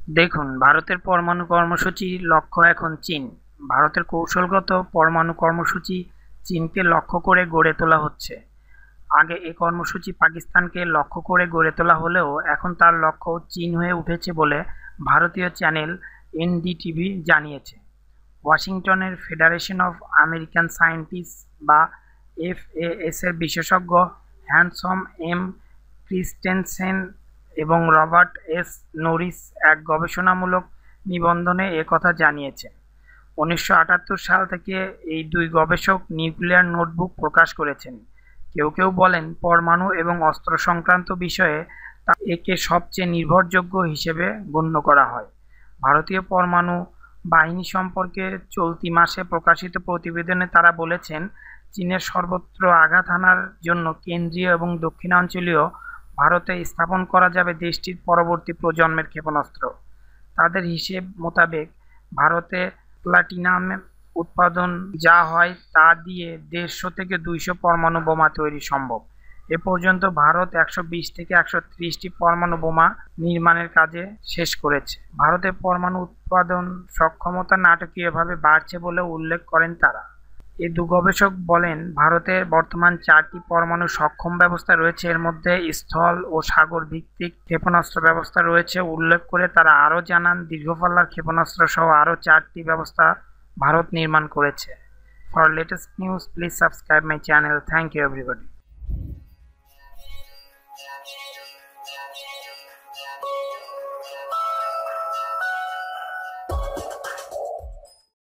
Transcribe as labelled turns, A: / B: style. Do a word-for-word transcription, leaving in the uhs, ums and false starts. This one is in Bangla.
A: দেখুন, ভারতের পরমাণু কর্মসূচির লক্ষ্য এখন চীন। ভারতের কৌশলগত পরমাণু কর্মসূচি চীনকে লক্ষ্য করে গড়ে তোলা হচ্ছে। আগে এ কর্মসূচি পাকিস্তানকে লক্ষ্য করে গড়ে তোলা হলেও এখন তার লক্ষ্য চীন হয়ে উঠেছে বলে ভারতীয় চ্যানেল এনডিটিভি জানিয়েছে। ওয়াশিংটনের ফেডারেশন অফ আমেরিকান সায়েন্টিস্ট বা এফএএস এর বিশেষজ্ঞ হ্যান্ডসম এম ক্রিস্টেনসেন এবং রবার্ট এস নরিস এক গবেষণামূলক নিবন্ধনে একথা জানিয়েছেন। উনিশশো আটাত্তর সাল থেকে এই দুই গবেষক নিউক্লিয়ার নোটবুক প্রকাশ করেছেন। কেউ কেউ বলেন, পরমাণু এবং অস্ত্র সংক্রান্ত বিষয়ে তা একে সবচেয়ে নির্ভরযোগ্য হিসেবে গণ্য করা হয়। ভারতীয় পরমাণু বাহিনী সম্পর্কে চলতি মাসে প্রকাশিত প্রতিবেদনে তারা বলেছেন, চীনের সর্বত্র আঘাত হানার জন্য কেন্দ্রীয় এবং দক্ষিণাঞ্চলীয় ভারতে স্থাপন করা যাবে দেশটির পরবর্তী প্রজন্মের ক্ষেপণাস্ত্র। তাদের হিসেব মোতাবেক ভারতে প্লাটিনাম উৎপাদন যা হয় তা দিয়ে দেড়শো থেকে দুইশো পরমাণু বোমা তৈরি সম্ভব। এ পর্যন্ত ভারত একশো বিশ থেকে একশো ত্রিশটি পরমাণু বোমা নির্মাণের কাজে শেষ করেছে। ভারতের পরমাণু উৎপাদন সক্ষমতা নাটকীয়ভাবে বাড়ছে বলে উল্লেখ করেন তারা। এ দু গবেষক বলেন, ভারতের বর্তমান চারটি পরমাণু সক্ষম ব্যবস্থা রয়েছে, এর মধ্যে স্থল ও সাগর ভিত্তিক ক্ষেপণাস্ত্র ব্যবস্থা রয়েছে। উল্লেখ করে তারা আরও জানান, দীর্ঘপাল্লার ক্ষেপণাস্ত্র সহ আরও চারটি ব্যবস্থা ভারত নির্মাণ করেছে। For latest news please subscribe my channel. Thank you everybody.